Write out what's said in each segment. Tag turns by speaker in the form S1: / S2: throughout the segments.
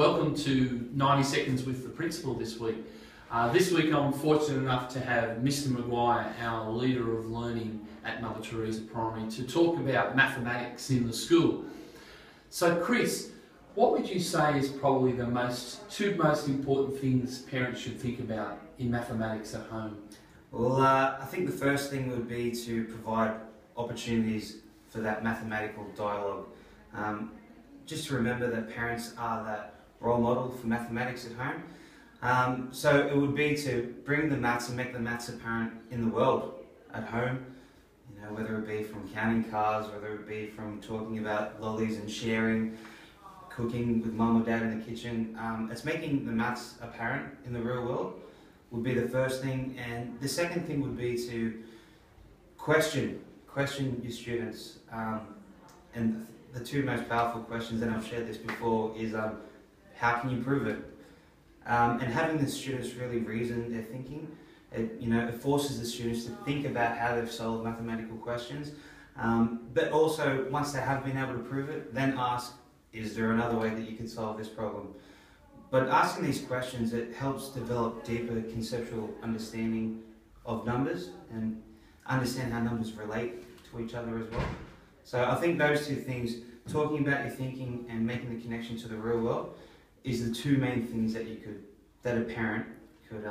S1: welcome to 90 Seconds with the Principal this week. This week I'm fortunate enough to have Mr. Maguire, our leader of learning at Mother Teresa Primary, to talk about mathematics in the school. So Chris, what would you say is probably the two most important things parents should think about in mathematics at home?
S2: Well, I think the first thing would be to provide opportunities for that mathematical dialogue. Just to remember that parents are that role model for mathematics at home. So it would be to bring the maths and make the maths apparent in the world at home. You know, whether it be from counting cars, whether it be from talking about lollies and sharing, cooking with mum or dad in the kitchen. It's making the maths apparent in the real world would be the first thing, and the second thing would be to question your students. And the two most powerful questions, and I've shared this before, is how can you prove it? And having the students really reason their thinking, it forces the students to think about how they've solved mathematical questions, but also once they have been able to prove it, then ask, is there another way that you can solve this problem? But asking these questions, it helps develop deeper conceptual understanding of numbers and understand how numbers relate to each other as well. So I think those two things, talking about your thinking and making the connection to the real world, is the two main things that a parent could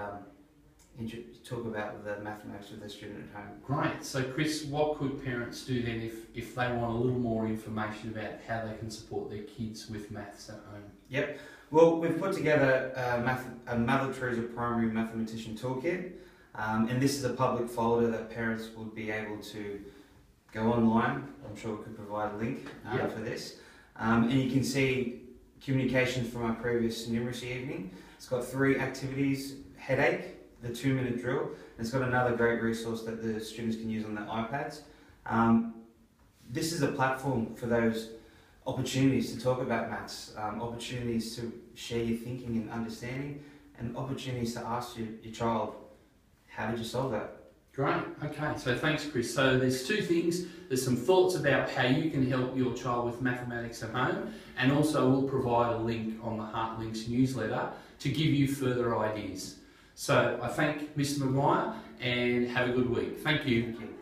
S2: talk about with the mathematics with their student at home.
S1: Great. So Chris, what could parents do then if they want a little more information about how they can support their kids with maths at home?
S2: Yep. Well, we've put together a Mother Teresa Primary Mathematician Toolkit, and this is a public folder that parents would be able to go online. I'm sure we could provide a link for this. And you can see communications from our previous numeracy evening. It's got 3 activities: headache, the 2-minute drill, and it's got another great resource that the students can use on their iPads. This is a platform for those opportunities to talk about maths, opportunities to share your thinking and understanding, and opportunities to ask your child, how did you solve that?
S1: Great, okay, so thanks Chris. So there's 2 things. There's some thoughts about how you can help your child with mathematics at home, and also we'll provide a link on the Heart Links newsletter to give you further ideas. So I thank Mr. Maguire and have a good week. Thank you.
S2: Thank you.